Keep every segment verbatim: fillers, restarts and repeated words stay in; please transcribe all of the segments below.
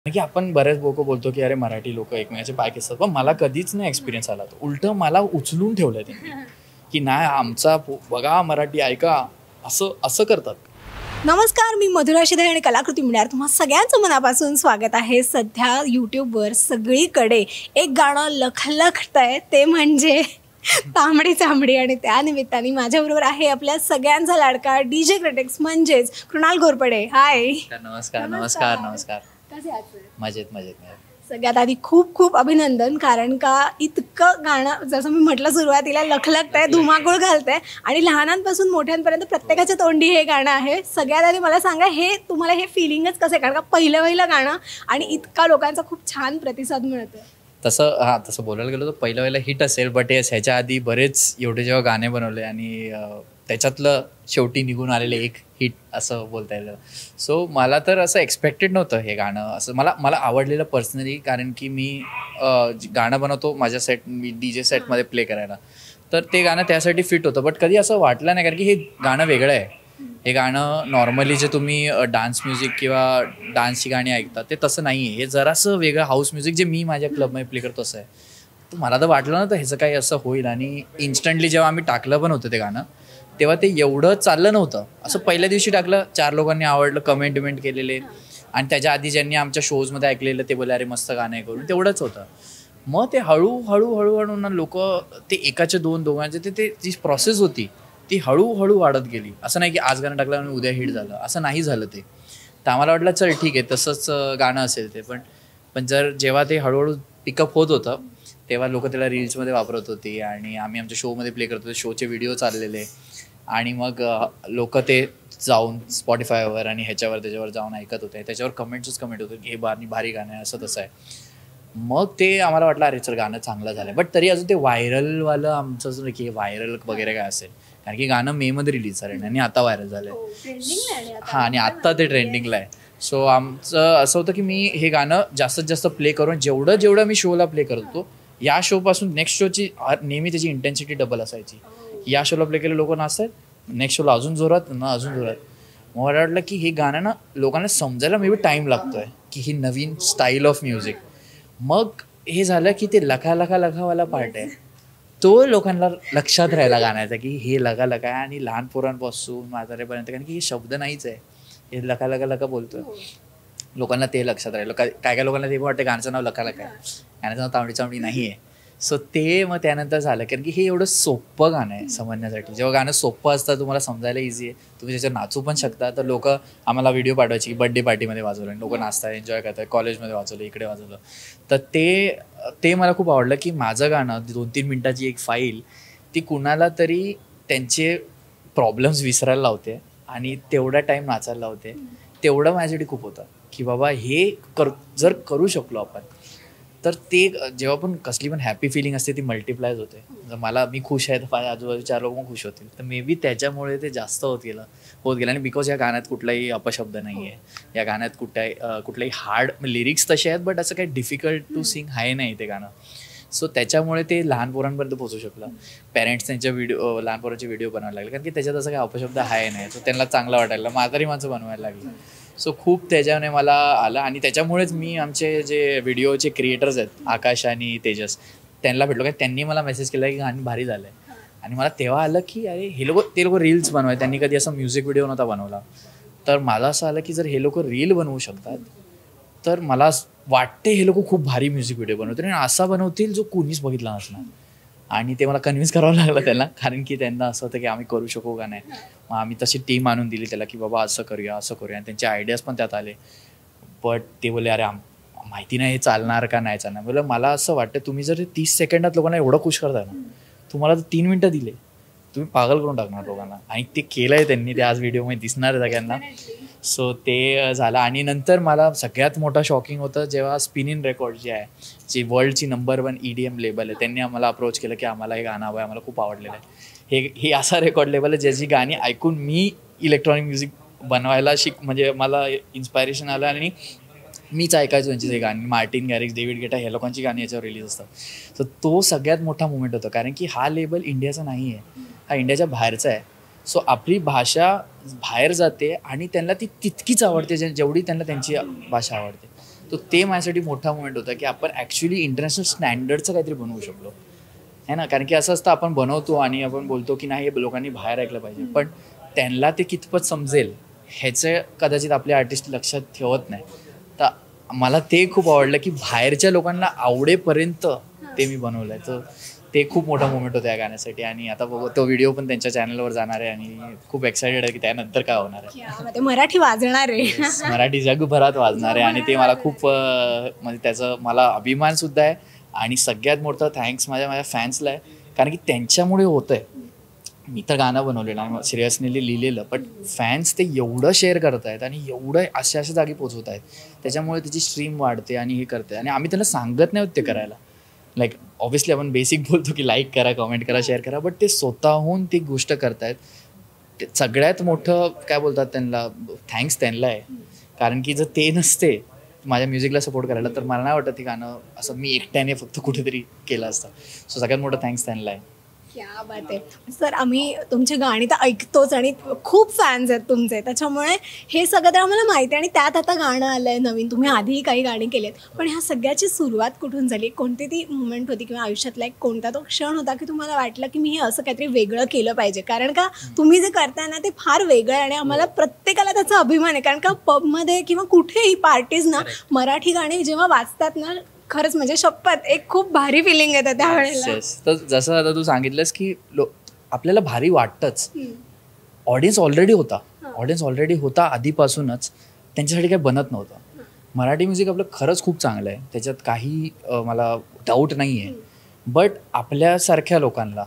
की आपण बरेच लोक बोलतो की अरे मराठी लोक एकमेकाचे पाय खेचतात, पण मला कधीच नाही एक्सपिरियन्स आला तो. उलटं मला उचलून ठेवलंय त्यांनी की नाही आमचा बघा मराठी ऐका, असं असं करतात. नमस्कार, मी मधुरा शिदे आणि कलाकृती मिळणार तुम्हा सगळ्यांचं मनापासून स्वागत आहे. सध्या यूट्यूबवर सगळीकडे एक गाणं लखलखतंय, ते म्हणजे तांबडी चांबडी. आणि त्या निमित्ताने माझ्याबरोबर आहे आपल्या सगळ्यांचा लाडका डीजे क्रिटिक्स म्हणजेच कृणाल घोरपडे. हाय. नमस्कार नमस्कार नमस्कार. कसे आहात? मजेत मजेत. सगळ्यात आधी खूप खूप अभिनंदन, कारण का इतकं गाणं जसं मी म्हटलं सुरुवातीला लखलखतंय, धुमाकूळ घालतंय आणि लहानांपासून मोठ्यांपर्यंत प्रत्येकाच्या तोंडी हे गाणं आहे. सगळ्यात आधी मला सांगा, हे तुम्हाला हे फिलिंगच कसं आहे? कारण का पहिलं पहिलं गाणं आणि इतका लोकांचा खूप छान प्रतिसाद मिळतोय. तसं हां, तसं बोलायला गेलो तर पहिलं पहिलं हिट असेल, बट येस ह्याच्या आधी बरेच एवढे जेव्हा गाणे बनवले आणि त्याच्यातलं शेवटी निघून आलेलं एक हिट असं बोलता येईल. सो मला तर असं एक्सपेक्टेड नव्हतं हे गाणं असं. मला मला आवडलेलं पर्सनली, कारण की मी गाणं बनवतो माझ्या सेट, मी डी जे सेटमध्ये प्ले करायला, तर ते गाणं त्यासाठी फिट होतं. बट कधी असं वाटलं नाही, कारण की हे गाणं वेगळं आहे. हे गाणं नॉर्मली जे तुम्ही डान्स म्युझिक किंवा डान्सची गाणी ऐकता ते तसं नाही आहे. हे जरासं वेगळं हाऊस म्युझिक जे मी माझ्या क्लबमध्ये प्ले करतो असं आहे. तर मला तर वाटलं नव्हतं ह्याचं काही असं होईल. आणि इन्स्टंटली जेव्हा आम्ही टाकलं पण होतं ते गाणं, तेव्हा ते एवढं चाललं नव्हतं. असं पहिल्या दिवशी टाकलं, चार लोकांनी आवडलं, कमेंट विमेंट केलेले, आणि त्याच्या आधी ज्यांनी आमच्या शोजमध्ये ऐकलेलं ते बोलले अरे मस्त गाणं आहे करून, तेवढंच होतं. मग ते हळूहळू हळूहळू ना लोक ते एकाचे दोन दोघांचे ते ते जी प्रोसेस होती ती हळूहळू वाढत गेली. असं नाही की आज गाणं टाकलं आणि उद्या हिट झालं, असं नाही झालं ते. तर आम्हाला वाटलं चल ठीक आहे तसंच गाणं असेल ते. पण पण जर जेव्हा ते हळूहळू पिकअप होत होतं तेव्हा लोक त्याला रील्समध्ये वापरत होती आणि आम्ही आमच्या शोमध्ये प्ले करत होतो, शोचे व्हिडिओ चाललेले, आणि मग लोक ते जाऊन स्पॉटिफायवर आणि ह्याच्यावर त्याच्यावर जाऊन ऐकत होते. त्याच्यावर कमेंट्सच कमेंट होते की हे भारी भारी गाणं आहे, असं तसं आहे. मग ते आम्हाला वाटलं अरे चल गाणं चांगलं झालं. बट तरी अजून ते व्हायरलवालं आमचं असं की व्हायरल वगैरे काय असेल, कारण की गाणं मे मध्ये रिलीज झालं आणि आता व्हायरल झालंय. हां, आणि आत्ता ते ट्रेंडिंगला आहे. सो आमचं असं होतं की मी हे गाणं जास्तीत जास्त प्ले करून, जेवढं जेवढं मी शोला प्ले करतो, या शोपासून नेक्स्ट शोची नेहमी त्याची इंटेन्सिटी डबल असायची. या शोला प्ले केले लोक नाचतात, नेक्स्ट शोला अजून जोरात ना अजून जोरात. मग मला वाटलं की हे गाणं ना लोकांना समजायला मे बी टाईम लागतोय की ही नवीन स्टाईल ऑफ म्युझिक. मग हे झालं की ते लखा लखा लखावाला पार्ट आहे, तो लोकांना लक्षात राहिला गाण्याचा की हे लगा लगा आहे. आणि लहान पोरांपासून म्हातारेपर्यंत, कारण की हे शब्द नाहीच आहे, हे लखा लखा लखा बोलतोय. लोकांना ते लक्षात राहिलं. काय काय लोकांना ते वाटतं गाण्याचं नाव लखा लखा आहे, गाण्याचं नाव तांबडी चांबडी नाही आहे. सो ते मग त्यानंतर झालं, कारण की हे एवढं सोपं गाणं आहे समजण्यासाठी. जेव्हा गाणं सोपं असतं तुम्हाला समजायला इझी आहे, तुम्ही त्याच्यावर नाचू पण शकता. तर लोक आम्हाला व्हिडिओ पाठवायची की बड्डे पार्टीमध्ये वाजवलं आणि लोक नाचतात, एन्जॉय करतात, कॉलेजमध्ये वाजवलं, इकडे वाजवलं. तर ते ते मला खूप आवडलं की माझं गाणं दोन तीन मिनिटाची एक फाईल ती कुणाला तरी त्यांचे प्रॉब्लेम्स विसरायला लावते आणि तेवढा टाईम नाचायला लावते. तेवढं माझ्यासाठी खूप होतं की बाबा हे कर जर करू शकलो आपण, तर ते जेव्हा पण कसली पण हॅपी फिलिंग असते ती मल्टिप्लायज होते. जर मला मी खुश आहे तर माझ्या आजूबाजू चार लोक पण खुश होतील. तर मे बी त्याच्यामुळे ते जास्त होत गेलं होत गेलं आणि बिकॉज या गाण्यात कुठलाही अपशब्द नाही आहे, या गाण्यात कुठल्याही कुठल्याही हार्ड लिरिक्स तसे आहेत, बट असं काही डिफिकल्ट टू सिंग आहे नाही ते गाणं. सो त्याच्यामुळे ते लहान पोरांपर्यंत पोहोचू शकलं. पेरेंट्स त्यांच्या व्हिडिओ लहान पोरांचे व्हिडिओ बनवायला लागले, कारण की त्याच्यात असं काही अपशब्द आहे नाही, सो त्यांना चांगलं वाटायला, म्हातारी माणसं बनवायला लागली. सो खूप त्याच्याने मला आलं आणि त्याच्यामुळेच मी आमचे जे व्हिडिओचे क्रिएटर्स आहेत आकाश आणि तेजस, त्यांना भेटलो. काय त्यांनी मला मेसेज केला की गाणं भारी झालं आहे. आणि मला तेव्हा आलं की अरे हे लोक ते लोक रील्स बनवाय, त्यांनी कधी असं म्युझिक व्हिडिओ नव्हता बनवला. तर मला असं आलं की जर हे लोक रील बनवू शकतात तर मला वाटते हे लोक खूप भारी म्युझिक व्हिडिओ बनवतील आणि असा बनवतील जो कोणीच बघितला नसणार. आणि ते मला कन्व्हिन्स करावं लागलं त्यांना, कारण की त्यांना असं होतं की आम्ही करू शकू का नाही. मग आम्ही तशी टीम आणून दिली त्याला की बाबा असं करूया असं करूया, आणि त्यांचे आयडियाज पण त्यात आले. बट ते बोलले अरे आम माहिती नाही हे चालणार का नाही चालणार. बोललं मला असं वाटतं तुम्ही जर तीस सेकंडात लोकांना एवढं खुश करताय ना, तुम्हाला तर तीन मिनटं दिले तुम्ही पागल करून टाकणार लोकांना. आणि ते केलं आहे त्यांनी, ते आज व्हिडिओमध्ये दिसणार आहे सगळ्यांना. सो ते झालं. आणि नंतर मला सगळ्यात मोठा शॉकिंग होतं जेव्हा स्पिनिन रेकॉर्ड जे आहे, जी वर्ल्डची number one E D M label आहे, त्यांनी आम्हाला अप्रोच केलं की आम्हाला हे गाणं हवं आहे, आम्हाला खूप आवडलेलं आहे. हे हे असा रेकॉर्ड लेबल आहे ज्याची गाणी ऐकून मी इलेक्ट्रॉनिक म्युझिक बनवायला शिक म्हणजे मला इन्स्पायरेशन आलं आणि मीच ऐकायचो यांची हे गाणी. मार्टिन गॅरिक्स, डेव्हिड गेटा ह्या लोकांची गाणी याच्यावर रिलीज असतात. सो तो सगळ्यात मोठा मुवमेंट होता, कारण की हा लेबल इंडियाचा नाही आहे, हा इंडियाच्या बाहेरचा आहे. सो आपली भाषा बाहेर जाते आणि त्यांना ती तितकीच आवडते जेवढी त्यांना त्यांची भाषा आवडते. तो ते माझ्यासाठी मोठा मोमेंट होता की आपण ॲक्च्युली इंटरनॅशनल स्टँडर्डचं काहीतरी बनवू शकलो है ना. कारण की असं असतं आपण बनवतो आणि आपण बोलतो की नाही हे लोकांनी बाहेर ऐकलं पाहिजे, पण त्यांना ते कितपत समजेल ह्याचं कदाचित आपले आर्टिस्ट लक्षात ठेवत नाही. तर मला ते खूप आवडलं की बाहेरच्या लोकांना आवडेपर्यंत ते मी बनवलं आहे. तर ते खूप मोठा मोमेंट होता या गाण्यासाठी. आणि आता बघू तो व्हिडिओ पण त्यांच्या चॅनलवर जाणार आहे आणि खूप एक्सायटेड आहे की त्यानंतर काय होणार आहे. ते मराठी वाजणार आहे, मराठी जगभरात वाजणार आहे आणि ते मला खूप म्हणजे त्याचं मला अभिमान सुद्धा आहे. आणि सगळ्यात मोठं थँक्स माझ्या माझ्या फॅन्सला आहे, कारण की त्यांच्यामुळे होतं आहे. मी तर गाणं बनवलेलं आणि सिरियसली लिहिलेलं, पण फॅन्स ते एवढं शेअर करत आहेत आणि एवढं अशा अशा जागी पोचवत आहेत, त्याच्यामुळे त्याची स्ट्रीम वाढते आणि हे करते. आणि आम्ही त्यांना सांगत नाही होत ते करायला. लाईक ऑब्व्हियसली आपण बेसिक बोलतो की लाईक करा, कमेंट करा, शेअर करा, बट ते स्वतःहून ती गोष्ट करतायत. ते सगळ्यात मोठं काय बोलतात त्यांना थँक्स त्यांना आहे. कारण की जर ते नसते माझ्या म्युझिकला सपोर्ट करायला तर मला नाही वाटत हे गाणं असं मी एकट्याने फक्त कुठेतरी केलं असतं. सो सगळ्यात मोठं थँक्स त्यांना आहे. क्या बात आहे सर. आम्ही तुमची गाणी तर ऐकतोच आणि खूप फॅन्स आहेत तुमचे, त्याच्यामुळे हे सगळं तर आम्हाला माहिती आहे. आणि त्यात आता गाणं आलं आहे नवीन, तुम्ही आधीही काही गाणी केलेत, पण ह्या सगळ्याची सुरुवात कुठून झाली? कोणती ती मुवमेंट होती किंवा आयुष्यातला एक कोणता तो क्षण होता की तुम्हाला वाटलं की मी हे असं काहीतरी वेगळं केलं पाहिजे? कारण का तुम्ही जे करताय ना ते फार वेगळं आहे आणि आम्हाला प्रत्येकाला त्याचा अभिमान आहे. कारण का पबमध्ये किंवा कुठेही पार्टीज ना मराठी गाणी जेव्हा वाजतात ना, खरंच म्हणजे शपथ एक खूप भारी फिलिंग येतं त्यावेळेला. तर जसं आता तू सांगितलंस की लो आपल्याला भारी वाटतंच. ऑडियन्स ऑलरेडी होता, ऑडियन्स ऑलरेडी होता आधीपासूनच, त्यांच्यासाठी काही बनत नव्हतं. मराठी म्युझिक आपलं खरंच खूप चांगलं आहे, त्याच्यात काही मला डाऊट नाही आहे. बट आपल्यासारख्या लोकांना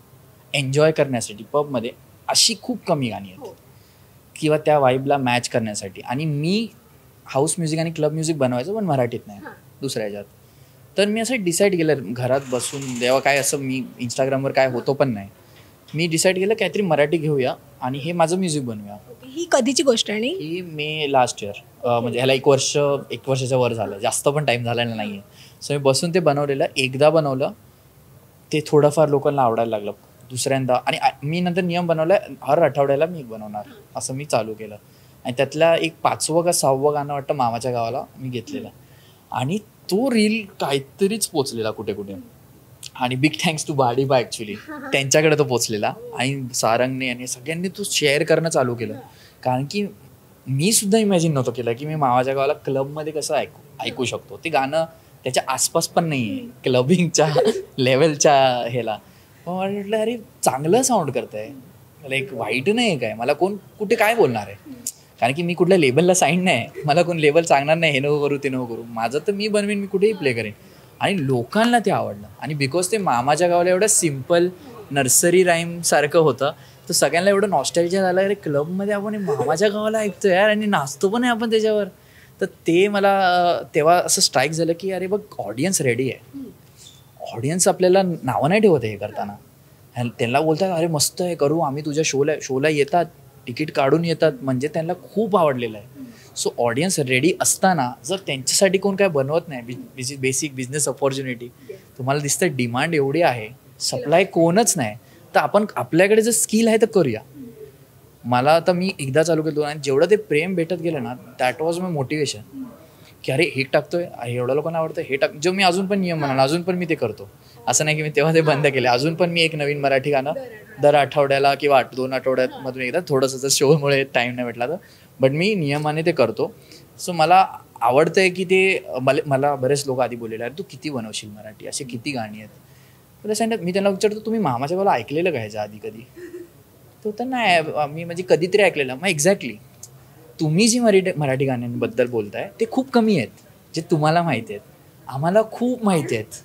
एन्जॉय करण्यासाठी पबमध्ये अशी खूप कमी गाणी आहेत किंवा त्या वाईबला मॅच करण्यासाठी. आणि मी हाऊस म्युझिक आणि क्लब म्युझिक बनवायचं, पण मराठीत नाही, दुसऱ्या ह्याच्यात. तर मी असं डिसाईड केलं घरात बसून, जेव्हा काय असं मी इंस्टाग्रामवर काय होतो पण नाही, मी डिसाईड केलं काहीतरी मराठी घेऊया आणि हे माझं म्युझिक बनवूया. ही कधीची गोष्ट आहे? ही मे लास्ट इयर, म्हणजे ह्याला एक वर्ष एक वर्षाच्या वर झालं, जास्त पण टाईम झालेला नाही आहे. सो मी बसून ते बनवलेलं, एकदा बनवलं, ते थोडंफार लोकांना आवडायला लागलं. दुसऱ्यांदा आणि मी नंतर नियम बनवला, हर आठवड्याला मी बनवणार, असं मी चालू केलं. आणि त्यातल्या एक पाचवं का सहावं गाणं वाटतं मामाच्या गावाला मी घेतलेलं. आणि तो रील काहीतरीच पोचलेला कुठे कुठे. आणि big thanks to Badiba actually, त्यांच्याकडे तो पोचलेला. आणि सारंगने आणि सगळ्यांनी तो शेअर करणं चालू केलं. कारण की मी सुद्धा इमॅजिन नव्हतं केलं की मी मामाच्या गावाला क्लबमध्ये कसं ऐकू ऐकू शकतो. ते गाणं त्याच्या आसपास पण नाही आहे क्लबिंगच्या लेवलच्या ह्याला. मग मला म्हटलं अरे चांगलं साऊंड करत आहे, लाईक वाईट नाही आहे काय, मला कोण कुठे काय बोलणार आहे. कारण की मी कुठल्या लेबलला साईन नाही, मला कोण लेबल सांगणार नाही हे नको करू ते नको करू, माझं तर मी बनवीन, मी कुठेही प्ले करेन. आणि लोकांना ते आवडलं. आणि बिकॉज ते मामाच्या गावाला एवढं सिम्पल नर्सरी राईम सारखं होतं, तर सगळ्यांना एवढं नॉस्टॅल्जिया झालं, अरे क्लबमध्ये आपण मामाच्या गावाला ऐकतो यार आणि नाचतो पण आहे आपण त्याच्यावर. तर ते मला तेव्हा असं स्ट्राईक झालं की अरे बघ ऑडियन्स रेडी आहे. ऑडियन्स आपल्याला नावं नाही ठेवत हे करताना, त्यांना बोलतात अरे मस्त आहे करू, आम्ही तुझ्या शोला शोला येतात, तिकीट काढून येतात, म्हणजे त्यांना खूप आवडलेलं आहे. सो ऑडियन्स रेडी असताना जर त्यांच्यासाठी कोण काय बनवत नाही, बेसिक बिझनेस अपॉर्च्युनिटी, तुम्हाला दिसतं डिमांड एवढी आहे, सप्लाय कोणच नाही, तर आपण आपल्याकडे जर स्किल आहे तर करूया. मला आता मी एकदा चालू केलं आणि जेवढं ते प्रेम भेटत गेलं ना, दॅट वॉज माय मोटिवेशन की अरे हे टाकतोय, एवढ्या लोकांना आवडतं हे टाक. जो मी अजून पण नियम म्हणाला, अजून पण मी ते करतो. असं नाही की मी तेव्हा ते बंद केले, अजून पण मी एक नवीन मराठी गाणं दर आठवड्याला किंवा आठ दोन आठवड्यामधून एकदा, थोडंसं जर शोमुळे टाईम नाही भेटला तर, बट मी नियमाने ते करतो. सो मला आवडतं आहे की ते मला मला बरेच लोक आधी बोललेले अरे तू किती बनवशील मराठी, असे किती गाणी आहेत. तर सांगितलं मी त्यांना विचारतो तुम्ही मामाच्या गावाला ऐकलेलं का ह्याच्या आधी कधी? तो तर नाही, मी म्हणजे कधीतरी ऐकलेलं. मग एक्झॅक्टली तुम्ही जी मराठी मराठी गाण्यांबद्दल बोलताय ते खूप कमी आहेत जे तुम्हाला माहिती आहेत, आम्हाला खूप माहिती आहेत,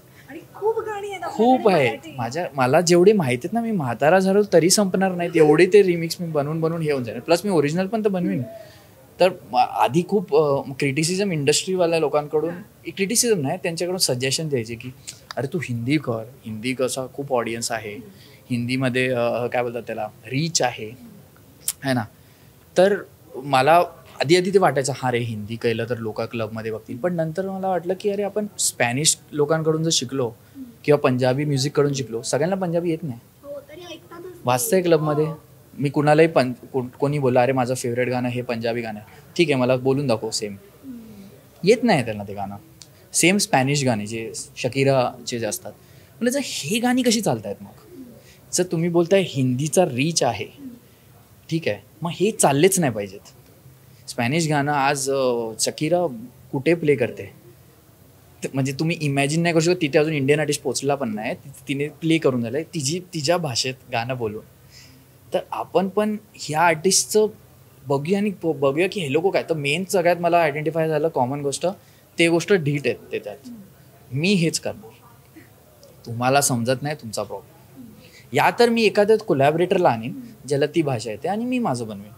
खूप आहेत. माझ्या मला जेवढी माहिती आहेत ना, मी म्हातारा झालो तरी संपणार नाहीत एवढे ते रिमिक्स मी बनवून बनवून हे होऊन जाईल. प्लस मी ओरिजिनल पण तर बनवीन. तर आधी खूप क्रिटिसिझम इंडस्ट्रीवाल्या लोकांकडून, क्रिटिसिझम नाही त्यांच्याकडून सजेशन द्यायचे की अरे तू हिंदी कर, हिंदी कसा खूप ऑडियन्स आहे, हिंदीमध्ये काय बोलतात त्याला रीच आहे है ना. तर मला आधी आधी ते वाटायचं हा रे हिंदी केलं तर लोक क्लबमध्ये बघतील, पण नंतर मला वाटलं की अरे आपण स्पॅनिश लोकांकडून जर शिकलो किंवा पंजाबी म्युझिककडून शिकलो, सगळ्यांना पंजाबी येत नाही, वाचतंय क्लबमध्ये. मी कुणालाही पं कोणी बोलला अरे माझं फेवरेट गाणं हे पंजाबी गाणं आहे, ठीक आहे मला बोलून दाखव सेम, येत नाही त्यांना ते गाणं. सेम स्पॅनिश गाणे जे शकीराचे जे असतात, म्हणजे जर हे गाणी कशी चालत आहेत मग? जर तुम्ही बोलताय हिंदीचा रीच आहे, ठीक आहे, मग हे चाललेच नाही पाहिजेत. स्पॅनिश गाणं आज शकीरा कुठे प्ले करते, म्हणजे तुम्ही इमॅजिन नाही करू शकत. तिथे अजून इंडियन आर्टिस्ट पोचला पण नाही, तिने प्ले करून झालं तिची तिच्या भाषेत गाणं बोलून. तर आपण पण ह्या आर्टिस्टचं बघूया आणि बघूया की हे लोक काय. तर मेन सगळ्यात मला आयडेंटिफाय झालं कॉमन गोष्ट, ते गोष्ट ढीट आहेत त्याच्यात. मी हेच करणार, तुम्हाला समजत नाही तुमचा प्रॉब्लेम. या तर मी एखाद्या कोलॅबरेटरला आणीन ज्याला ती भाषा येते आणि मी माझं बनवेन,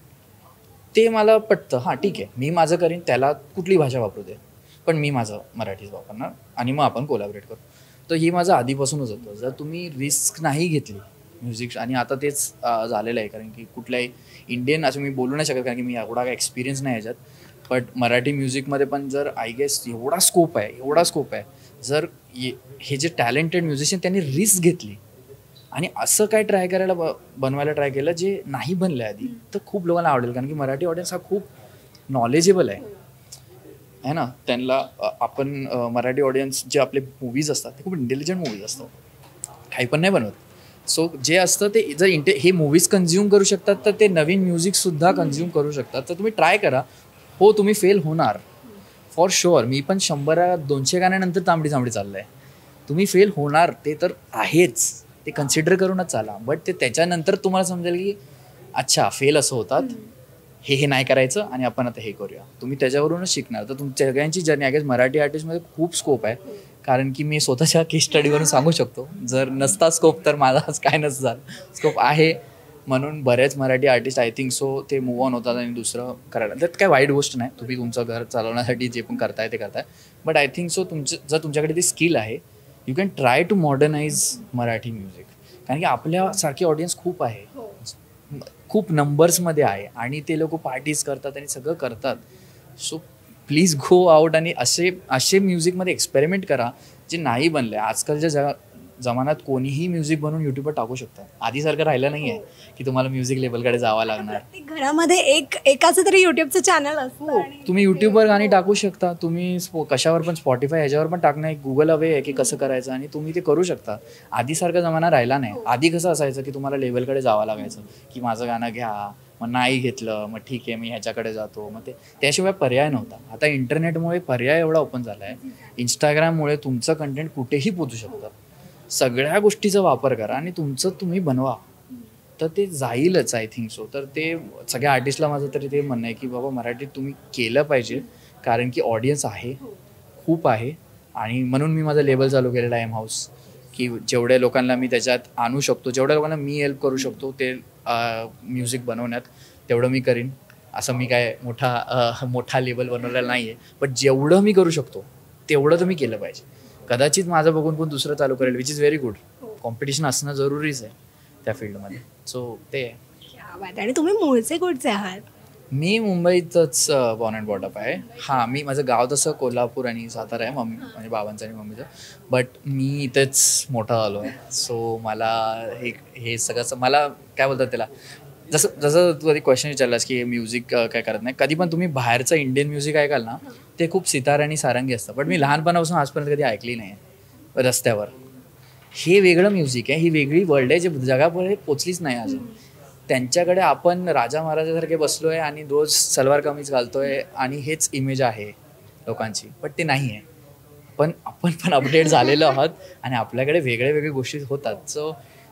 ते मला पटतं. हां ठीक आहे, मी माझं करीन, त्याला कुठली भाषा वापरू दे, पण मी माझं मराठीच वापरणार आणि मग आपण कोलॅबरेट करू. तर ही माझं आधीपासूनच होतं. जर तुम्ही रिस्क नाही घेतली म्युझिक, आणि आता तेच झालेलं आहे, कारण की कुठल्याही इंडियन असं मी बोलू नाही शकत कारण की मी एवढा काही एक्सपिरियन्स नाही याच्यात, बट मराठी म्युझिकमध्ये पण जर आय गेस एवढा स्कोप आहे, एवढा स्कोप आहे. जर हे जे टॅलेंटेड म्युझिशियन त्यांनी रिस्क घेतली आणि असं काय ट्राय करायला ब बनवायला ट्राय केलं जे नाही बनलं आधी, तर खूप लोकांना आवडेल. कारण की मराठी ऑडियन्स हा खूप नॉलेजेबल आहे है ना. त्यांना आपण मराठी ऑडियन्स जे आपले मूवीज असतात ते खूप इंटेलिजंट मूवीज असतात, काही पण नाही बनवत. सो जे असतं ते जर इंटे हे मूवीज कन्झ्युम करू शकतात तर ते नवीन म्युझिकसुद्धा कन्झ्युम करू शकतात. तर तुम्ही ट्राय करा. हो तुम्ही फेल होणार फॉर शुअर. मी पण शंभर दोनशे गाण्यानंतर तांबडी तांबडी चाललं आहे. तुम्ही फेल होणार ते तर आहेच, ते कन्सिडर करूनच चाला. बट ते त्याच्यानंतर तुम्हाला समजेल की अच्छा फेल असं होतात, हे हे नाही करायचं आणि आपण आता हे करूया. तुम्ही त्याच्यावरूनच शिकणार. तर तुमच्या सगळ्यांची जर्नी आय गेस मराठी आर्टिस्टमध्ये खूप स्कोप आहे. कारण की मी स्वतःच्या केस स्टडीवरून सांगू शकतो, जर नसता स्कोप तर माझाच काय नसतं झालं. स्कोप आहे म्हणून बरेच Marathi artist I think so ते मूव्ह ऑन होतात आणि दुसरं करायला. त्यात काय वाईट गोष्ट नाही, तुम्ही तुमचं घर चालवण्यासाठी जे पण करताय ते करताय. बट आय थिंक सो तुमचं जर तुमच्याकडे ती स्किल आहे, you can try to modernise Marathi music. कारण की आपल्यासारखी ऑडियन्स खूप आहे, खूप नंबर्समध्ये आहे आणि ते लोक पार्टीज करतात आणि सगळं करतात. सो प्लीज गो आउट आणि असे असे म्युझिकमध्ये एक्सपेरिमेंट करा जे नाही बनले. आजकालच्या जगा जमान्यात कोणीही म्युझिक बनवून यूट्यूबवर टाकू शकतं. आधीसारखं राहिलं नाही आहे की तुम्हाला म्युझिक लेबलकडे जावं लागणार. घरामध्ये एक एकाचं तरी युट्यूबचं चॅनल असतं. तुम्ही यूट्यूबवर गाणी टाकू शकता, तुम्ही स्पो कशावर पण स्पॉटिफाय ह्याच्यावर पण टाकणं एक गुगल अवे आहे की कसं करायचं आणि तुम्ही ते करू शकता. आधीसारखा जमाना राहिला नाही. आधी कसं असायचं की तुम्हाला लेबलकडे जावं लागायचं की माझं गाणं घ्या, मग नाही घेतलं मग ठीक आहे मी ह्याच्याकडे जातो, मग ते त्याशिवाय पर्याय नव्हता. आता इंटरनेटमुळे पर्याय एवढा ओपन झाला आहे. इंस्टाग्राममुळे तुमचं कंटेंट कुठेही पोचू शकतं. सगळ्या गोष्टीचा वापर करा आणि तुमचं तुम्ही बनवा, तर ते जाईलच आय थिंक सो. तर ते सगळ्या आर्टिस्टला माझं तरी ते म्हणणं आहे की बाबा मराठीत तुम्ही केलं पाहिजे, कारण की ऑडियन्स आहे, खूप आहे. आणि म्हणून मी माझं लेबल चालू केलेलं आहे एम हाऊस, की जेवढ्या लोकांना मी त्याच्यात आणू शकतो, जेवढ्या लोकांना मी हेल्प करू शकतो ते म्युझिक बनवण्यात, तेवढं मी करीन. असं मी काय मोठा मोठा लेबल बनवलेला नाही आहे, पण जेवढं मी करू शकतो तेवढं तर मी केलं पाहिजे. कदाचित माझं बघून पण दुसरं चालू करेल, which is very good. Competition असणं जरुरीच आहे त्या फील्डमध्ये. सो ते आहे. आणि तुम्ही मूळचे कुठचे आहात? मी मुंबईतच बॉर्न अँड बॉर्ट अप आहे. हां, मी माझं गाव तसं कोल्हापूर आणि सातारा आहे, मम्मी म्हणजे बाबांचं आणि मम्मीचं. बट मी इथेच मोठा आलो आहे. सो मला हे हे सगळं मला काय बोलतात त्याला, जसं जसं तू कधी क्वेश्चन विचारलास की म्युझिक काय करत नाही, कधी पण तुम्ही बाहेरचं इंडियन म्युझिक ऐकाल ना, ते खूप सितार आणि सारंगी असतं. बट मी लहानपणापासून आजपर्यंत कधी ऐकली नाही आहे रस्त्यावर. हे वेगळं म्युझिक आहे, ही वेगळी वर्ल्ड आहे जे जगापुढे पोचलीच नाही अजून. त्यांच्याकडे आपण राजा महाराजासारखे बसलो आहे आणि रोज सलवार कमीज घालतो आहे आणि हेच इमेज आहे लोकांची, बट ते नाही आहे. पण आपण पण अपडेट झालेलो आहोत आणि आपल्याकडे वेगळ्या वेगळ्या गोष्टी होतात. सो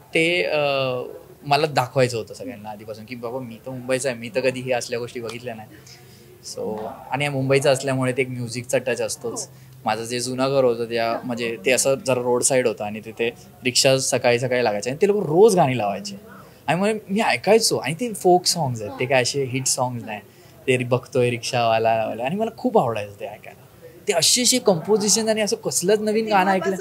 ते मला दाखवायचं होतं सगळ्यांना आधीपासून की बाबा मी तर मुंबईचा आहे, मी तर कधी हे असल्या गोष्टी बघितल्या नाही. सो आणि मुंबईचं असल्यामुळे ते एक म्युझिकचा टच असतोच. माझं जे जुनं घर होतं त्या म्हणजे ते असं जरा रोड साईड होतं आणि तिथे रिक्षा सकाळी सकाळी लागायचे आणि ते लोक रोज गाणी लावायचे आणि मग मी ऐकायचो. आणि ते फोक सॉंग्स आहेत, ते काय असे हिट सॉंग्स नाही, ते बघतोय रिक्षावाला लावायला, आणि मला खूप आवडायचं ते ऐकायला. ते असे असे कंपोजिशन आणि असं कसलंच नवीन गाणं ऐकलं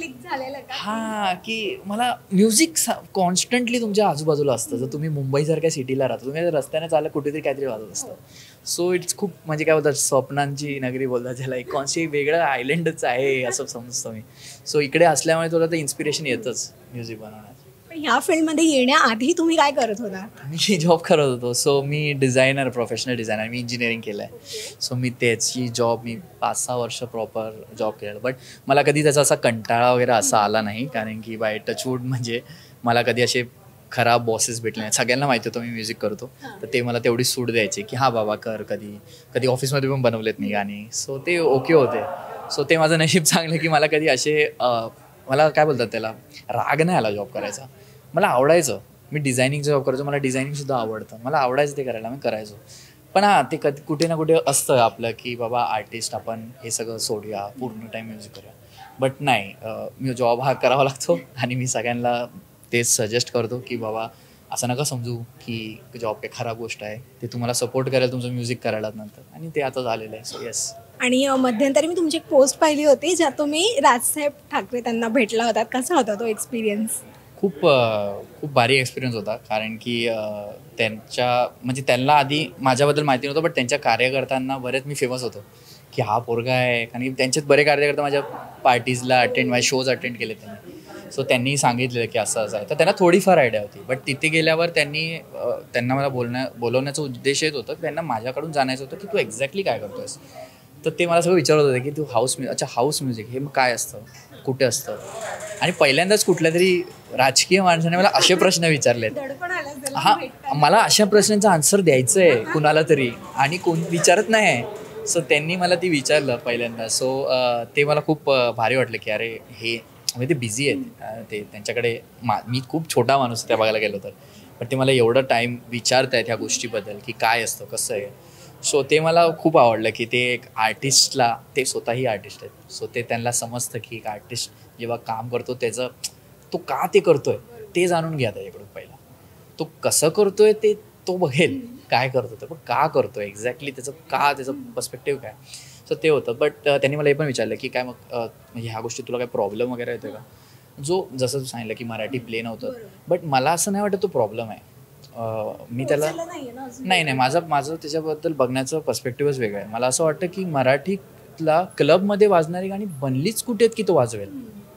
हां, की मला म्युझिक कॉन्स्टंटली तुमच्या आजूबाजूला असतं. जर तुम्ही मुंबईसारख्या सिटीला राहता, तुम्ही रस्त्याने चाललं कुठेतरी काहीतरी वाजत असतं. सो इट्स खूप म्हणजे काय बोलतात स्वप्नांची नगरी बोलतात ज्याला, एक कोणशी वेगळं आयलंडच आहे असं समजतो मी. सो इकडे असल्यामुळे थोडं तर इन्स्पिरेशन येतच म्युझिक बनवण्यात. ह्या फील्डमध्ये येण्याआधी तुम्ही काय करत होता? मी जॉब करत होतो. सो मी डिझायनर, प्रोफेशनल डिझायनर, मी इंजिनिअरिंग केलं आहे. सो मी त्याची जॉब मी पाच सहा वर्ष प्रॉपर जॉब केलेलं. बट मला कधी त्याचा असा कंटाळा वगैरे असा आला नाही, कारण की बाय टचवूड म्हणजे मला कधी असे खराब बॉसेस भेटले नाही. सगळ्यांना माहिती होतं मी म्युझिक करतो, तर ते मला तेवढी सूट द्यायचे की हां बाबा कर. कधी कधी ऑफिसमध्ये पण बनवलेत मी गाणी, सो ते ओके होते. सो ते माझं नशीब चांगलं की मला कधी असे मला काय बोलतात त्याला राग नाही आला जॉब करायचा. मला आवडायचं. मी डिझायनिंगचा जॉब करायचो, मला डिझायनिंगसुद्धा आवडतं, मला आवडायचं ते करायला, मी करायचो. पण हां ते कधी कुठे ना कुठे असतं आपलं की बाबा आर्टिस्ट आपण हे सगळं सोडूया, पूर्ण टाईम म्युझिक करूया. बट नाही, मी जॉब हा करावा लागतो आणि मी सगळ्यांना तेच सजेस्ट करतो की बाबा असं नका समजू की जॉब काही खराब गोष्ट आहे. ते तुम्हाला सपोर्ट करायला तुमचं म्युझिक करायला नंतर, आणि ते आता झालेलं आहे. So yes. आणि मध्यंतरी मी तुमची एक पोस्ट पाहिली होती ज्यात तुम्ही राजसाहेब ठाकरे त्यांना भेटला होता. कसा होता तो एक्सपिरियन्स? खूप खूप भारी एक्सपिरियन्स होता, कारण की त्यांच्या म्हणजे त्यांना आधी माझ्याबद्दल माहिती नव्हतं, बट त्यांच्या कार्यकर्त्यांना बरेच मी फेमस होतो की हा पोरगा आहे. कारण की त्यांचेच बरे कार्यकर्ते माझ्या पार्टीजला अटेंड, माझे शोज अटेंड केले त्यांनी. सो त्यांनी सांगितलेलं की असं असं आहे, तर त्यांना थोडीफार आयडिया होती. बट तिथे गेल्यावर त्यांनी त्यांना मला बोलण्या बोलवण्याचा उद्देश येत होतं, त्यांना माझ्याकडून जाणायचं होतं की तू एक्झॅक्टली काय करतो आहेस. तर ते मला सगळं विचारत होते की तू हाऊस म्युझिक, अच्छा हाऊस म्युझिक हे मग काय असतं, कुठे असतं. आणि पहिल्यांदाच कुठल्या तरी राजकीय माणसाने मला असे प्रश्न विचारलेत. हां, मला अशा प्रश्नांचा आन्सर द्यायचं आहे कुणाला तरी, आणि कोण विचारत नाही आहे. सो त्यांनी मला ती विचारलं पहिल्यांदा. सो ते मला खूप भारी वाटलं की अरे हे म्हणजे ते बिझी आहेत, ते त्यांच्याकडे मा मी खूप छोटा माणूस त्या बघायला गेलो तर, पण ते मला एवढं टाईम विचारत आहेत ह्या गोष्टीबद्दल की काय असतं कसं आहे. सो ते मला खूप आवडलं की ते एक आर्टिस्टला, ते स्वतःही आर्टिस्ट आहेत, सो ते त्यांना समजतं की एक आर्टिस्ट जेव्हा काम करतो त्याचं तो का ते करतोय ते जाणून घ्या त्याच्याकडून. पहिला तो कसं करतोय ते तो बघेल, काय करतो ते, पण का करतोय एक्झॅक्टली, त्याचं का, त्याचं पर्स्पेक्टिव्ह काय. सो ते होतं. बट त्यांनी मला हे पण विचारलं की काय मग म्हणजे ह्या गोष्टी तुला काय प्रॉब्लेम वगैरे येतोय का, जो जसं तू सांगितलं की मराठी प्ले नव्हतं. बट मला असं नाही वाटत तो प्रॉब्लेम आहे. मी त्याला नाही नाही माझं माझं त्याच्याबद्दल बघण्याचं पर्स्पेक्टिव्हच वेगळं आहे. मला असं वाटतं की मराठीतला क्लबमध्ये वाजणारी गाणी बनलीच कुठे आहेत की तो वाजवेल,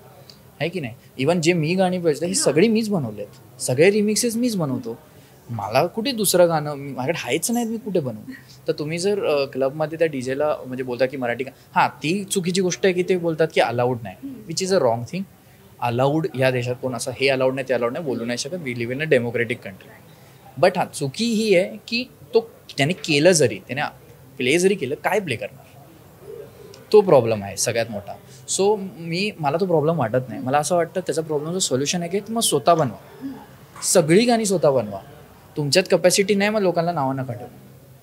आहे की नाही. इवन जे मी गाणी पाहिजे ही सगळी मीच बनवली आहेत, सगळे रिमिक्सेस मीच बनवतो. मला कुठे दुसरं गाणं माझ्याकडे हायच नाहीत, मी कुठे बनवू. तर तुम्ही जर क्लबमध्ये त्या डीजेला म्हणजे बोलता की मराठी गा हां ती चुकीची गोष्ट आहे की ते बोलतात की अलाउड नाही, which is a wrong thing. Allowed या देशात कोण असं हे अलाउड नाही ते अलाउड नाही बोलू नाही शकत. We live in a democratic country. But हां चुकी ही आहे की तो त्याने केलं, जरी त्याने प्ले जरी केलं, काय प्ले करणार, तो प्रॉब्लेम आहे सगळ्यात मोठा. सो मी मला तो प्रॉब्लेम वाटत नाही. मला असं वाटतं त्याचा प्रॉब्लेमचं सोल्युशन आहे की मग स्वतः बनवा, सगळी गाणी स्वतः बनवा. तुमच्यात कपॅसिटी नाही, मग लोकांना नावं नका ठेवू.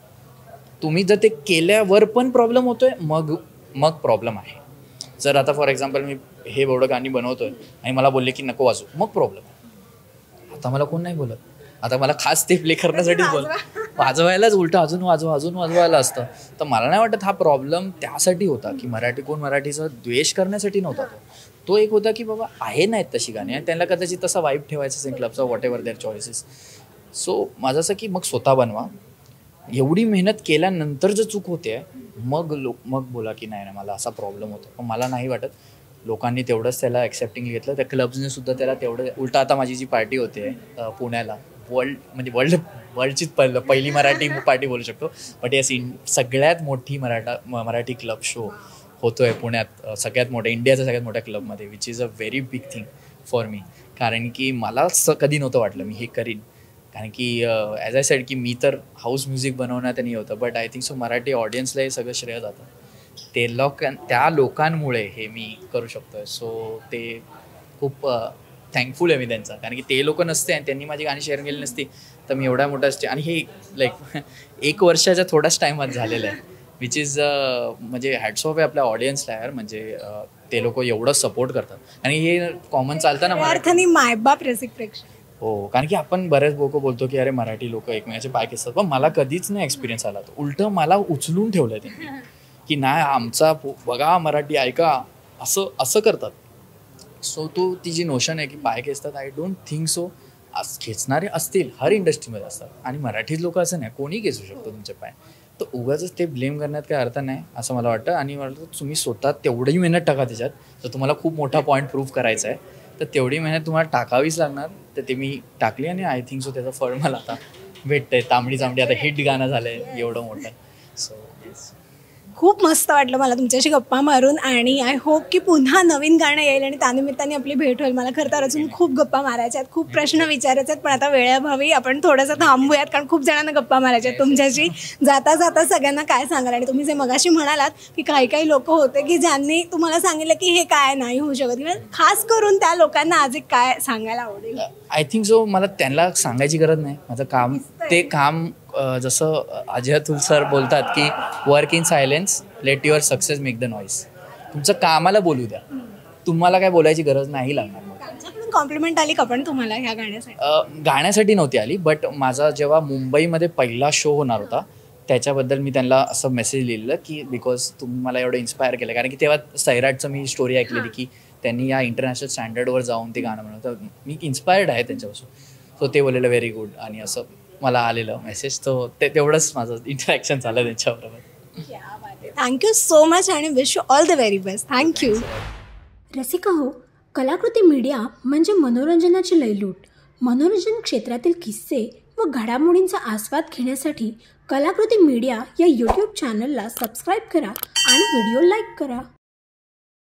तुम्ही जर ते केल्यावर पण प्रॉब्लेम होतोय, मग मग प्रॉब्लेम आहे. जर आता फॉर एक्झाम्पल मी हे एवढं गाणी बनवतोय आणि मला बोलले की नको वाजू, मग प्रॉब्लेम आहे. आता मला कोण नाही बोलत, आता मला खास ते प्ले करण्यासाठीच बोल वाजवायलाच उलटं अजून वाजवा अजून वाजवायला असतं. तर मला नाही वाटत हा प्रॉब्लेम त्यासाठी होता की मराठी कोण मराठीचा द्वेष करण्यासाठी नव्हता. तो तो एक होता की बाबा आहे नाहीत तशी गाणी आणि त्यांना कदाचित तसा वाईब ठेवायचा असेल क्लबचा, whatever their choices. So माझं असं की मग स्वतः बनवा. एवढी मेहनत केल्यानंतर जर चूक होते मग लो मग बोला की नाही नाही मला असा प्रॉब्लेम होतो. पण मला नाही वाटत लोकांनी तेवढंच त्याला ॲक्सेप्टिंग घेतलं, त्या क्लब्सने सुद्धा त्याला तेवढं. उलटा आता माझी जी पार्टी होते पुण्याला, वर्ल्ड म्हणजे वर्ल्ड वर्ल्डचीच पहिलं पहिली मराठी पार्टी बोलू शकतो, बट येस इन सगळ्यात मोठी मराठा मराठी क्लब शो होतो आहे पुण्यात, सगळ्यात मोठ्या इंडियाच्या सगळ्यात मोठ्या क्लबमध्ये, which is a very big thing for me. कारण की मला असं कधी नव्हतं वाटलं मी हे करीन, कारण की ॲज आय सेड की मी तर हाऊस म्युझिक बनवण्यात नाही होतं, but I think so Marathi ऑडियन्सला हे सगळं श्रेय जातं. ते लोक त्या लोकांमुळे हे मी करू शकतो. सो ते खूप थँकफुल आहे मी त्यांचा, कारण की ते लोक नसते आणि त्यांनी माझी गाणी शेअर केली नसती तर मी एवढ्या मोठा असते. आणि हे लाईक एक वर्षाच्या थोडाच टाईमात झालेलं आहे, विच इज म्हणजे हॅट्स ऑफ आहे आपल्या ऑडियन्सला यार. म्हणजे ते लोक एवढं सपोर्ट करतात आणि हे कॉमन चालतं ना मराठी मायबाप रसिक प्रेक्षक. हो, कारण की आपण बरेच लोक बोलतो की अरे मराठी लोक एकमेकाचे पाय खेचतात, पण मला कधीच नाही एक्सपिरियन्स आला तो. उलटं मला उचलून ठेवलं त्यांनी की नाही आमचा बघा मराठी ऐका, असं असं करतात. सो तो ती जी नोशन आहे की पाय खेचतात, आय डोंट थिंक सो. आज खेचणारे असतील, हर इंडस्ट्रीमध्ये असतात, आणि मराठी लोक असं नाही, कोणी खेचू शकतो तुमचे पाय. तर उगाच ते ब्लेम करण्यात काही अर्थ नाही असं मला वाटतं. आणि मला वाटतं तुम्ही स्वतः तेवढी मेहनत टाका त्याच्यात, तर तुम्हाला खूप मोठा पॉईंट प्रूव्ह करायचा आहे तर तेवढी मेहनत तुम्हाला टाकावीच लागणार. तर ते मी टाकली आणि आय थिंक सो त्याचं फळ मला आता भेटतंय. तांबडी चांबडी आता हिट गाणं झालंय एवढं मोठं. सो येस, खूप मस्त वाटलं मला तुमच्याशी गप्पा मारून आणि आय होप की पुन्हा नवीन गाणं येईल आणि त्यानिमित्ताने आपली भेट होईल. मला खरं तर अजून खूप गप्पा मारायच्या आहेत, खूप प्रश्न विचारायचे आहेत, पण आता वेळेअभावी आपण थोडंसं थांबूयात कारण खूप जणांना गप्पा मारायच्या आहेत तुमच्याशी. जाता जाता सगळ्यांना काय सांगाल? आणि तुम्ही जे मगाशी म्हणालात की काही काही लोक होते की ज्यांनी तुम्हाला सांगितलं की हे काय नाही होऊ शकत, किंवा खास करून त्या लोकांना आज एक काय सांगायला आवडेल? आय थिंक सो मला त्यांना सांगायची गरज नाही. माझं काम ते काम अं, जसं अजय अतुल सर बोलतात की work in silence, let your success make the noise. तुमचं कामाला बोलू द्या, तुम्हाला काय बोलायची गरज नाही लागणार. त्यांच्याकडून कॉम्प्लिमेंट आली का पण तुम्हाला ह्या गाण्यासाठी? अं, गाण्यासाठी नव्हती आली, बट माझा जेव्हा मुंबईमध्ये पहिला शो होणार होता त्याच्याबद्दल मी त्यांना असं मेसेज लिहिलेलं की बिकॉज तुम्ही मला एवढं इन्स्पायर केलं. कारण की तेव्हा सैराटचं मी स्टोरी ऐकलेली की त्यांनी या इंटरनॅशनल स्टँडर्डवर जाऊन ते गाणं म्हणत. मी इन्स्पायर्ड आहे त्यांच्यापासून. सो ते बोललेलं व्हेरी गुड आणि असं मला आलेलं मेसेज. तो ते तेवढंच माझं इंटरॅक्शन झालं त्यांच्याबरोबर. थँक्यू सो मच आणि wish you all the very best. Thank you. Rasika हो, कलाकृती मीडिया म्हणजे मनोरंजनाची लयलूट. मनोरंजन क्षेत्रातील किस्से व घडामोडींचा आस्वाद घेण्यासाठी कलाकृती मीडिया या यूट्यूब चॅनलला सबस्क्राईब करा आणि व्हिडिओ लाईक करा.